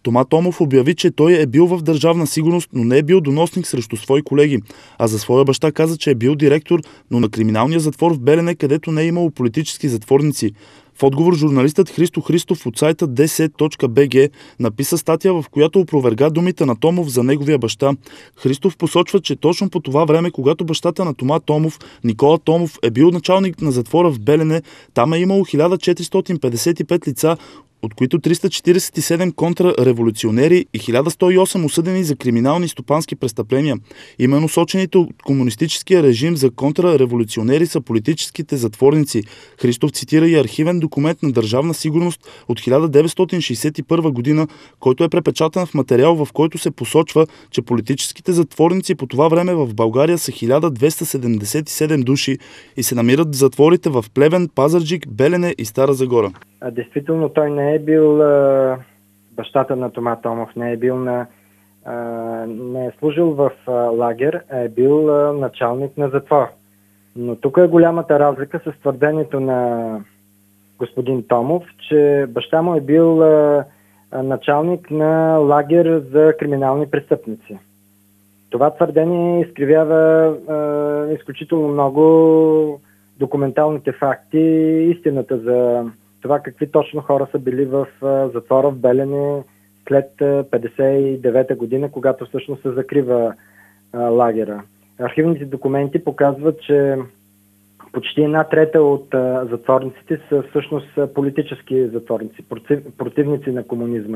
Тома Томов обяви, че той е бил в Държавна сигурност, но не е бил доносник срещу свои колеги. А за своя баща каза, че е бил директор, но на криминалния затвор в Белене, където не е имало политически затворници. В отговор журналистът Христо Христов от сайта dc.bg написа статия, в която опроверга думите на Томов за неговия баща. Христов посочва, че точно по това време, когато бащата на Тома Томов, Никола Томов, е бил началник на затвора в Белене, там е имало 1455 лица, от които 347 контрреволюционери и 1108 осъдени за криминални и стопански престъпления. Именно сочените от комунистическия режим за контрреволюционери са политическите затворници. Христов цитира и архивен документ на Държавна сигурност от 1961 година, който е препечатан в материал, в който се посочва, че политическите затворници по това време в България са 1277 души и се намират в затворите в Плевен, Пазарджик, Белене и Стара Загора. Действително той не е бил бащата на Тома Томов, не е служил в лагер, а е бил началник на затвор. Но тук е голямата разлика с твърдението на господин Томов, че баща му е бил началник на лагер за криминални престъпници. Това твърдение изкривява изключително много документалните факти, истината за това какви точно хора са били в затвора в Белене след 1959 година, когато всъщност се закрива лагера. Архивните документи показват, че почти 1/3 от затворниците са всъщност политически затворници, противници на комунизма.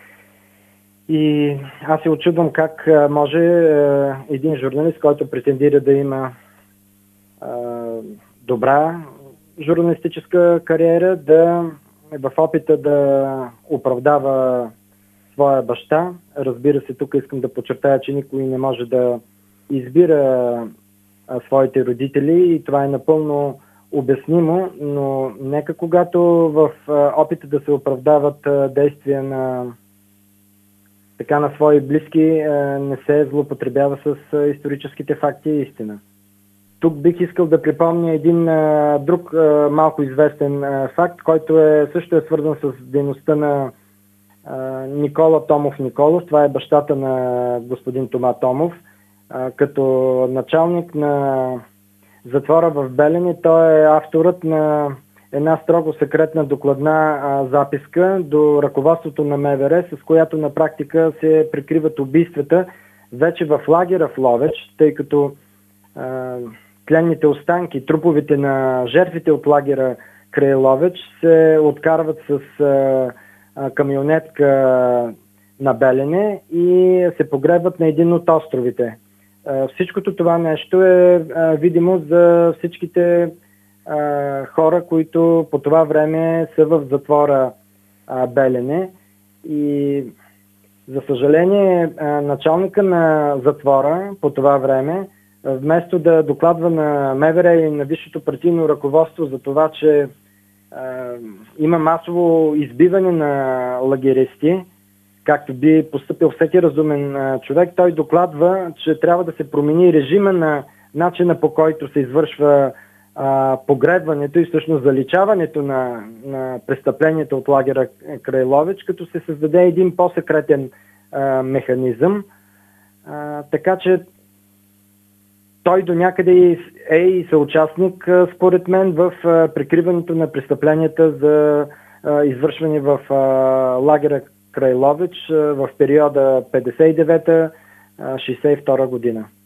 И аз се учудвам как може един журналист, който претендира да има добра журналистическа кариера, да в опита да оправдава своя баща. Разбира се, тук искам да подчертая, че никой не може да избира своите родители и това е напълно обяснимо, но нека когато в опита да се оправдават действия на свои близки, не се злоупотребява с историческите факти и истина. Тук бих искал да припомня един друг малко известен факт, който също е свързан с дейността на Никола Томов Николов. Това е бащата на господин Тома Томов. Като началник на затвора в Белене, той е авторът на една строго секретна докладна записка до ръководството на МВР, с която на практика се прикриват убийствата вече в лагера в Ловеч, тъй като тленните останки, труповете на жертвите от лагера край Ловеч се откарват с камионетка на Белене и се погребват на един от островите. Всичкото това нещо е видимо за всичките хора, които по това време са в затвора Белене. И за съжаление, началника на затвора по това време, вместо да докладва на МВР и на висшето партийно ръководство за това, че има масово избиване на лагеристи, както би поступил всеки разумен човек, той докладва, че трябва да се промени режима на начина, по който се извършва погребването и всъщност заличаването на престъплението от лагера край Ловеч, като се създаде един по-секретен механизъм. Така че той до някъде е и съучастник, според мен, в прикриването на престъпленията за извършване в лагера край Ловеч в периода 59-62 година.